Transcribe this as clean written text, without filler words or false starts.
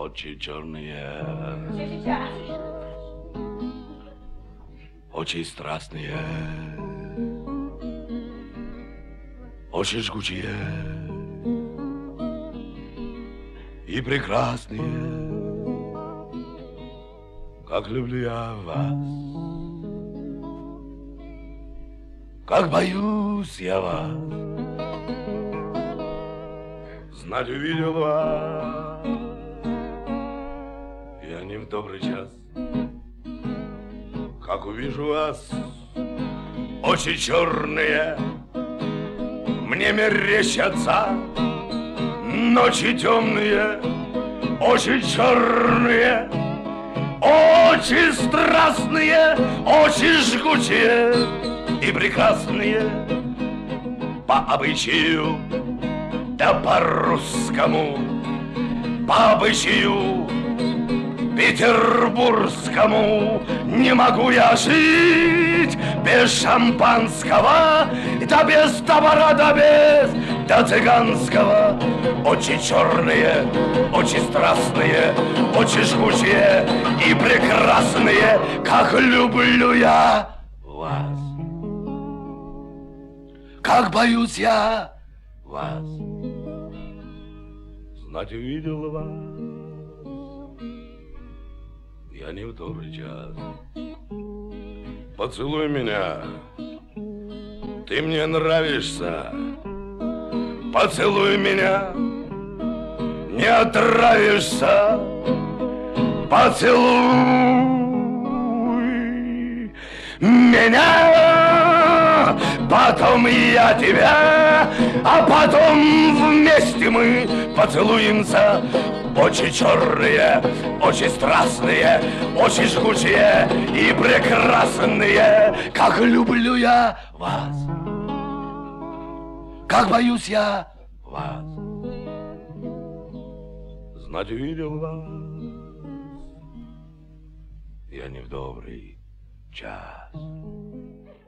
Очи черные, очи страстные, очи жгучие и прекрасные, как люблю я вас, как боюсь я вас, знать увидел вас я не в добрый час, как увижу вас, очи черные мне мерещатся, ночи темные, очи черные, очи страстные, очи жгучие и прекрасные по обычаю, да по-русскому, по обычаю петербургскому не могу я жить без шампанского, да без товара, да без, да цыганского. Очи черные, очи страстные, очи жгучие и прекрасные, как люблю я вас, как боюсь я вас, знать увидел вас я не в добрый час. Поцелуй меня, ты мне нравишься. Поцелуй меня, не отравишься. Поцелуй меня, потом я тебя, а потом вместе мы поцелуемся. Очи черные, очи страстные, очи жгучие и прекрасные, как люблю я вас, как боюсь я вас, знать увидел вас я не в добрый час.